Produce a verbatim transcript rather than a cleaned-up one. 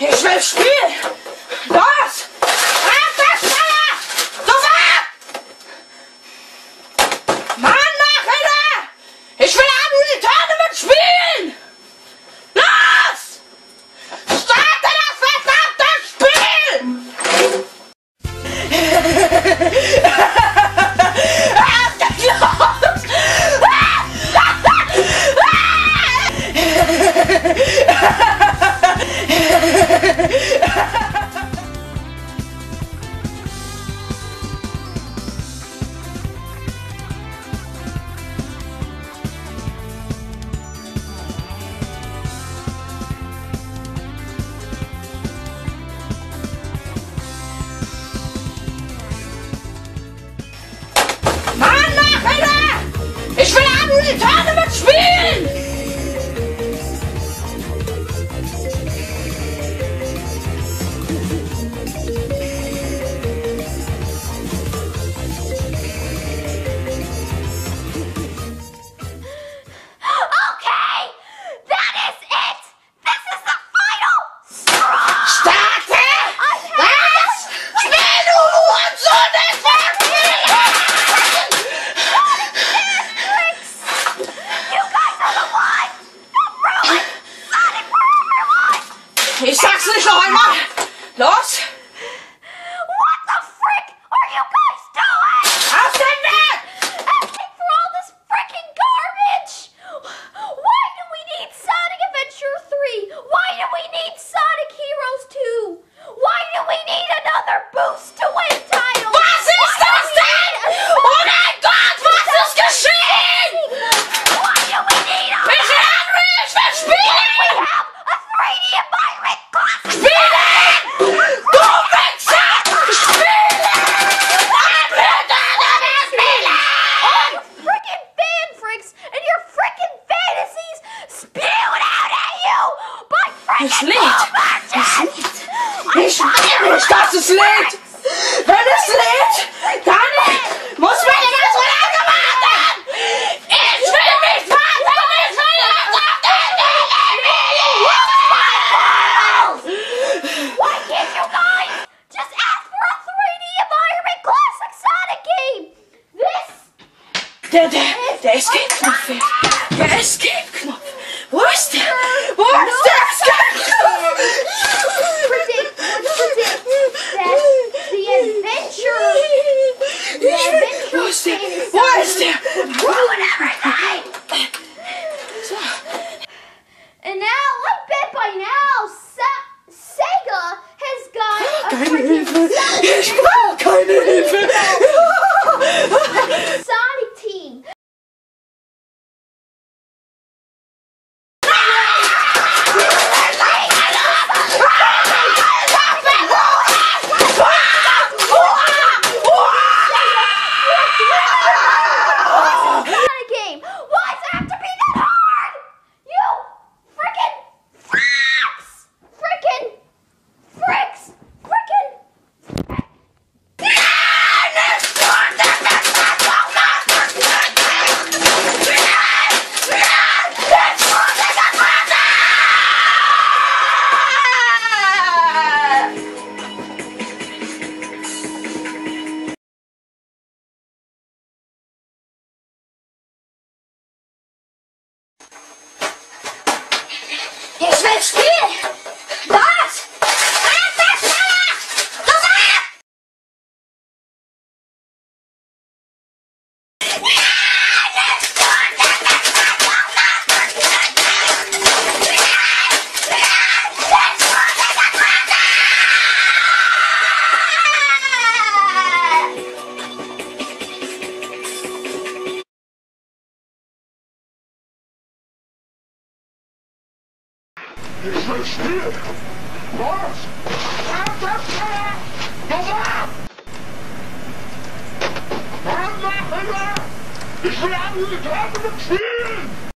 Ich will spielen! Los! Alter Schneller! Sofort! Mann, mach Alter! Ich will auch nur die Tournament spielen! Los! Starte das verdammte Spiel! Auf geht's los! Mann, mach Alter! Ich will auch nur die Tournament spielen! Ich sag's nicht noch einmal! Los! What the frick are you guys doing? Aus dem Weg! Asking for all this frickin' garbage! Why do we need Sonic Adventure three? Why do we need Sonic Heroes two? Why do we need another boost to win title? Was ist das denn? Oh mein Gott, was ist geschehen? Why do we need a Ich will Henry, ich will spielen! We have a three D environment classic! Spielen! Du Wichser! Spielen! Henry, da, da, da, spielen! All you frickin' fan freaks and your frickin' fantasies spewed out at you by Das frickin' Lied! Das Lied! Ich will nicht, dass es lädt! Wenn es lädt, dann muss man immer so lange warten! Ich will nicht warten! Ich will jetzt auf den Why can't you guys just ask for a three D environment classic Sonic game? This Der, der, der Escape-Knopf fehlt. Der Escape-Knopf. Wo ist der? Wo ist der Escape-Knopf? predict would predict that the adventure the adventure Wo ist der? fantasy Wo ist der? ruin everything. So. And now, I bet by now, Sa- Sega has got a Keine freaking Hilfe. Ich brauche keine Hilfe. Sonic team. Sonic game. Why does it have to be that hard? You freaking fricks! Freaking fricks! Freaking. Ich will spielen! Was? Alter Schneller! Sofort! Ich will spielen! Was? Alter Schneller! Sofort! Mann, mach Alter! Ich will auch nur die Tournament spielen!